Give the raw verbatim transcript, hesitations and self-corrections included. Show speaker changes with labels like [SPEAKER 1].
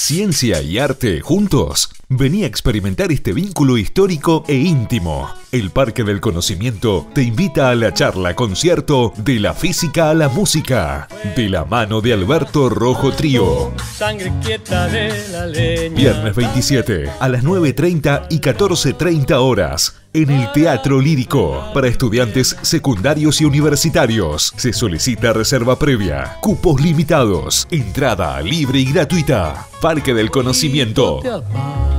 [SPEAKER 1] Ciencia y arte juntos. Vení a experimentar este vínculo histórico e íntimo. El Parque del Conocimiento te invita a la charla concierto De la física a la música, de la mano de Alberto Rojo Trío.
[SPEAKER 2] Sangre quieta de la leña.
[SPEAKER 1] Viernes veintisiete a las nueve treinta y catorce treinta horas en el Teatro Lírico para estudiantes secundarios y universitarios. Se solicita reserva previa. Cupos limitados. Entrada libre y gratuita. Parque del Conocimiento.
[SPEAKER 2] Te apago.